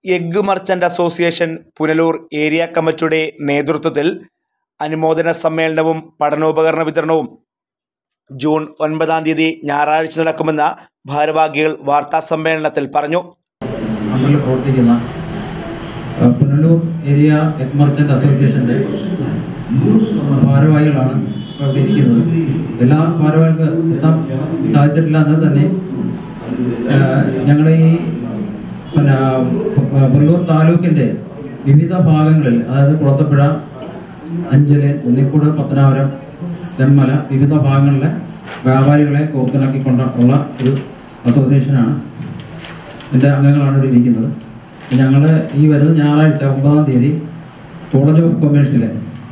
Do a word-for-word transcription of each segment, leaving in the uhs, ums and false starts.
Egg merchant association Punalur area കമ്മിറ്റിയുടെ നേതൃത്വത്തിൽ അനുമോദന സമ്മേളനവും പഠനോപകരണ വിതരണവും ജൂൺ ഒൻപതാം തീയതി ഞായറാഴ്ച നടക്കുമെന്ന് ഭാരവാഹികൾ വാർത്താ സമ്മേളനത്തിൽ പറഞ്ഞു. പ്രവർത്തിക്കുന്ന പുനലൂർ ഏരിയ എഗ് മർച്ചന്റ് അസോസിയേഷന്റെ ഭാരവാഹികളാണ് ഇവിടെ ഇരിക്കുന്നത്. എല്ലാ ഭാരവാഹികൾക്കും എത്താൻ സാധിച്ചിട്ടില്ല എന്നത് തന്നെ ഞങ്ങളുടെ ഈ പിന്നെ പുനലൂർ താലൂക്കിൻ്റെ വിവിധ ഭാഗങ്ങളിൽ, അതായത് കുളത്തപ്പുഴ, അഞ്ചല്, ഉന്നിക്കൂട്, പത്തനാപുരം, തെന്മല വിവിധ ഭാഗങ്ങളിലെ വ്യാപാരികളെ കോർത്തിണക്കിക്കൊണ്ടുള്ള ഒരു അസോസിയേഷനാണ്. ഇതിൻ്റെ അംഗങ്ങളാണ് ഇവിടെ ഇരിക്കുന്നത്. ഞങ്ങൾ ഈ വരുന്ന ഞായറാഴ്ച ഒമ്പതാം തീയതി കോളേജ് ഓഫ് കൊമേഴ്സിലെ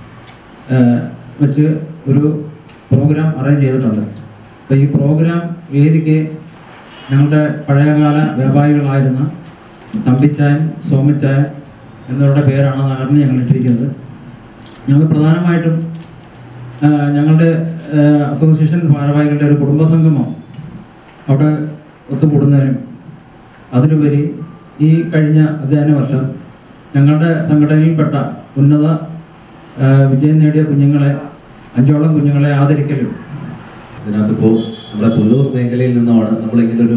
വെച്ച് ഒരു പ്രോഗ്രാം അറേഞ്ച് ചെയ്തിട്ടുണ്ട്. അപ്പോൾ ഈ പ്രോഗ്രാം വേദിക്ക് ഞങ്ങളുടെ പഴയകാല വ്യാപാരികളായിരുന്ന തമ്പിച്ചായൻ, സോമച്ചായൻ എന്നിവരുടെ പേരാണ് നഗറിന് ഞങ്ങൾ ഇട്ടിരിക്കുന്നത്. ഞങ്ങൾ പ്രധാനമായിട്ടും ഞങ്ങളുടെ അസോസിയേഷൻ ഭാരവാഹികളുടെ ഒരു കുടുംബസംഗമം അവിടെ ഒത്തുകൂടുന്നതിനും അതിനുപരി ഈ കഴിഞ്ഞ അധ്യയന വർഷം ഞങ്ങളുടെ സംഘടനയിൽപ്പെട്ട ഉന്നത വിജയം നേടിയ കുഞ്ഞുങ്ങളെ, അഞ്ചോളം കുഞ്ഞുങ്ങളെ ആദരിക്കലും. ഇതിനകത്തിപ്പോൾ നമ്മുടെ പുനലൂർ മേഖലയിൽ നിന്നുമാണ് നമ്മളിങ്ങനൊരു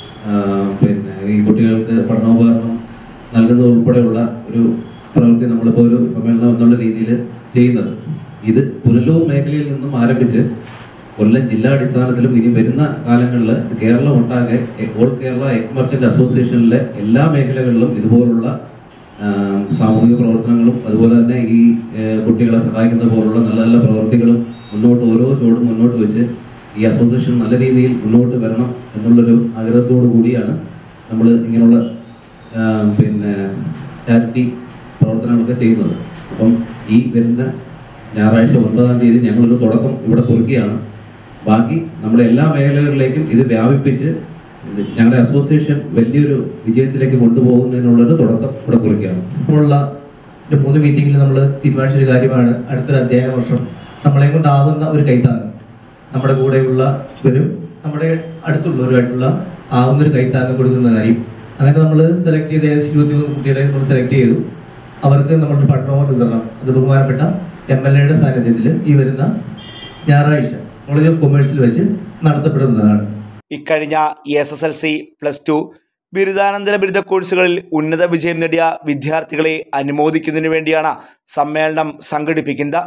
പിന്നെ ഈ കുട്ടികൾക്ക് പഠനോപകരണം നൽകുന്നത് ഉൾപ്പെടെയുള്ള ഒരു പ്രവൃത്തി നമ്മളിപ്പോൾ ഒരു സമ്മേളനം എന്നുള്ള രീതിയിൽ ചെയ്യുന്നത്. ഇത് പുനലൂർ മേഖലയിൽ നിന്നും ആരംഭിച്ച് കൊല്ലം ജില്ലാടിസ്ഥാനത്തിലും ഇനി വരുന്ന കാലങ്ങളിൽ കേരളം ഒട്ടാകെ ഓൾ കേരള എഗ് മർച്ചന്റ് അസോസിയേഷനിലെ എല്ലാ മേഖലകളിലും ഇതുപോലുള്ള സാമൂഹിക പ്രവർത്തനങ്ങളും അതുപോലെ തന്നെ ഈ കുട്ടികളെ സഹായിക്കുന്ന പോലുള്ള നല്ല നല്ല പ്രവൃത്തികളും മുന്നോട്ട് ഓരോ ചുവടും മുന്നോട്ട് വെച്ച് ഈ അസോസിയേഷൻ നല്ല രീതിയിൽ മുന്നോട്ട് വരണം എന്നുള്ളൊരു ആഗ്രഹത്തോടു കൂടിയാണ് നമ്മൾ ഇങ്ങനെയുള്ള പിന്നെ ചാരിറ്റി പ്രവർത്തനങ്ങളൊക്കെ ചെയ്യുന്നത്. അപ്പം ഈ വരുന്ന ഞായറാഴ്ച ഒൻപതാം തീയതി ഞങ്ങളൊരു തുടക്കം ഇവിടെ കുറിക്കുകയാണ്. ബാക്കി നമ്മുടെ എല്ലാ മേഖലകളിലേക്കും ഇത് വ്യാപിപ്പിച്ച് ഞങ്ങളുടെ അസോസിയേഷൻ വലിയൊരു വിജയത്തിലേക്ക് കൊണ്ടുപോകുന്നതിനുള്ളൊരു തുടക്കം ഇവിടെ കുറിക്കുകയാണ്. ഇപ്പോഴുള്ള മൂന്ന് മീറ്റിങ്ങിൽ നമ്മൾ തീരുമാനിച്ചൊരു കാര്യമാണ് അടുത്തൊരു അധ്യയന വർഷം നമ്മളെ കൊണ്ടാവുന്ന ഒരു കൈത്താങ്ങ് നമ്മുടെ കൂടെയുള്ളവരും നമ്മുടെ അടുത്തുള്ളവരുമായിട്ടുള്ള ആവുന്നൊരു കൈത്താങ്ങ് കൊടുക്കുന്ന കാര്യം. അങ്ങനെ നമ്മൾ സെലക്ട് ചെയ്ത ഏകദേശം ഇരുപത്തി മൂന്ന് കുട്ടികളെ നമ്മൾ സെലക്ട് ചെയ്തു. അവർക്ക് നമ്മളുടെ പഠനോപകരണ വിതരണം അത് ബഹുമാനപ്പെട്ട എം എൽ എയുടെ സാന്നിധ്യത്തിൽ ഈ വരുന്ന ഞായറാഴ്ച കോളേജ് ഓഫ് കൊമേഴ്സിൽ വെച്ച് നടത്തപ്പെടുന്നതാണ്. ഇക്കഴിഞ്ഞ S S L C, plus two, ബിരുദാനന്തര ബിരുദ കോഴ്സുകളിൽ ഉന്നത വിജയം നേടിയ വിദ്യാർത്ഥികളെ അനുമോദിക്കുന്നതിന് വേണ്ടിയാണ് സമ്മേളനം സംഘടിപ്പിക്കുന്നത്.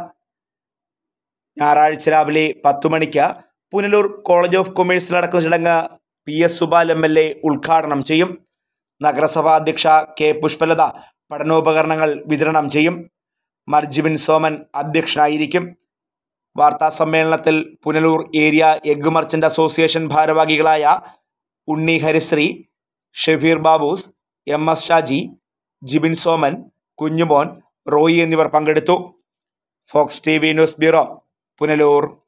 ഞായറാഴ്ച രാവിലെ പത്തു മണിക്ക് പുനലൂർ കോളേജ് ഓഫ് കൊമേഴ്സിൽ നടക്കുന്ന ചടങ്ങ് P S Supal M L A ഉദ്ഘാടനം ചെയ്യും. നഗരസഭാ അധ്യക്ഷ കെ പുഷ്പലത പഠനോപകരണങ്ങൾ വിതരണം ചെയ്യും. മർജിബിൻ സോമൻ അധ്യക്ഷനായിരിക്കും. വാർത്താ സമ്മേളനത്തിൽ Punalur area egg merchant association ഭാരവാഹികളായ ഉണ്ണി ഹരിശ്രീ, ഷെഫീർ ബാബൂസ്, എം എസ് ഷാജി, ജിബിൻ സോമൻ, കുഞ്ഞുമോൻ, റോയി എന്നിവർ പങ്കെടുത്തു. Fox T V news bureau, Punalur.